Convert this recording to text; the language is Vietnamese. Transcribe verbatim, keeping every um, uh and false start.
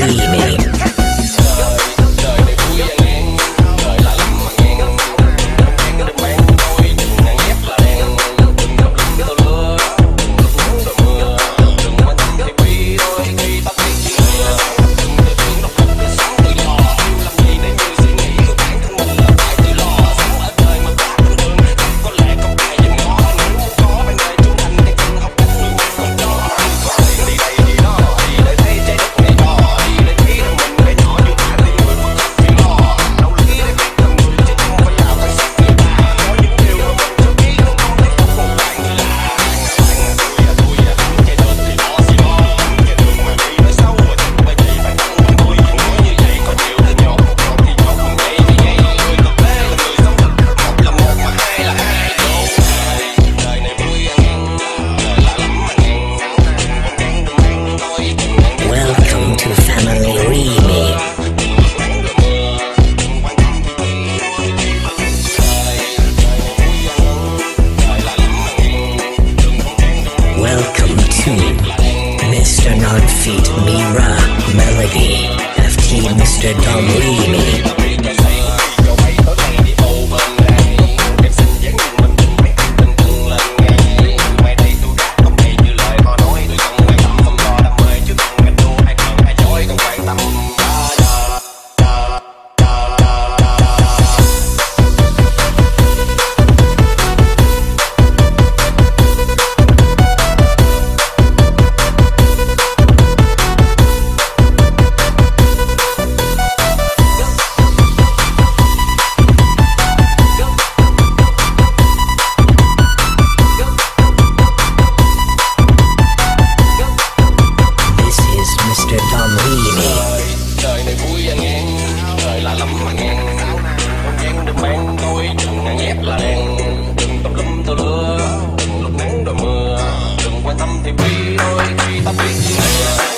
Remix. Welcome to Mister Non-Feet Mira Melody F T Mister Dom Remix. Đời này vui anh nghe, đời lạ lắm mà nghe. Không gian đừng mang tôi, đừng ngán ghét là đen. Đừng tùm lum tơ lưa, đừng lúc nắng đôi mưa. Đừng quan tâm thì bi thôi, khi ta biết gì nữa.